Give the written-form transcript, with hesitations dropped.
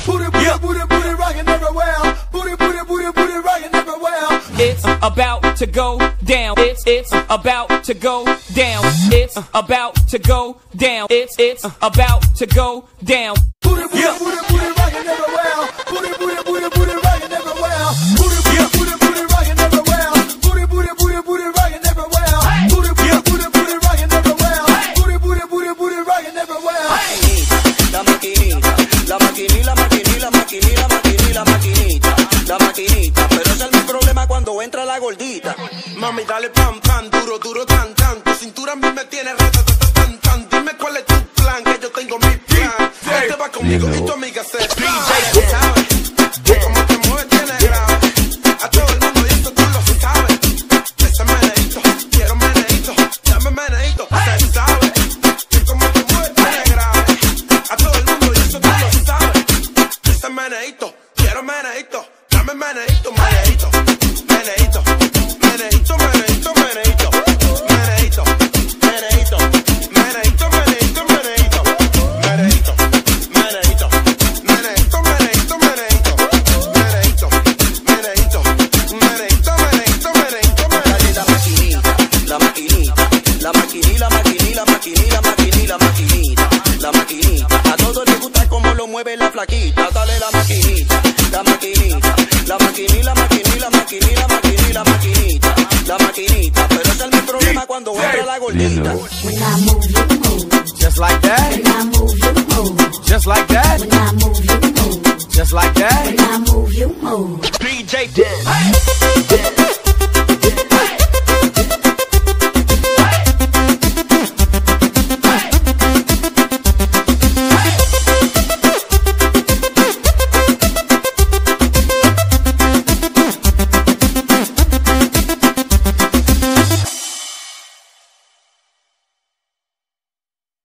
Booty, booty, booty, booty, rocking everywhere. Booty, booty, booty, booty, rocking everywhere. It's about to go down. It's about to go down. It's about to go down. It's about to go down. Booty, booty, booty, booty, rocking everywhere. Booty, booty, booty, booty, rocking everywhere. Booty, booty, booty, booty, rocking everywhere. Booty, booty, booty, booty, rocking everywhere. Booty, booty, booty, booty, rocking everywhere. Booty, booty, booty, booty, rocking everywhere. La maquinita, la maquinita, la maquinita, la maquinita, la maquinita, la maquinita. Pero ese es mi problema cuando entra la gordita. Mami, dale pam, pam, duro, duro, tan, tan. Tu cintura a mí me tiene rata, tan, tan. Dime cuál es tu plan, que yo tengo mi plan. Te va conmigo y tu amiga se sabe. Como te mueves tiene grave. A todo el mundo y esto tú lo sabes. Ese meneíto, quiero meneíto. Dame meneíto, se sabe. Como te mueves tiene grave. A todo el mundo y esto tú lo sabes. Ese meneíto, quiero meneíto. Dame meneíto, meneíto. Meneíto, meneíto, meneíto, meneíto. Meneíto, meneíto, meneíto, meneíto, meneíto. Meneíto, meneíto, meneíto, meneíto, meneíto. Meneíto, meneíto, meneíto, meneíto, meneíto. Dale la maquinita, la maquinita, la maquinita, la maquinita, la maquinita, la maquinita, la maquinita, la maquinita. A todos les gusta cómo lo mueve la flaquita. Dale la maquinita, la maquinita, la maquinita, la maquinita, la maquinita, la maquinita, la maquinita, la maquinita. Pero ese es mi problema cuando entra la gordita. When I move, you move. Just like that.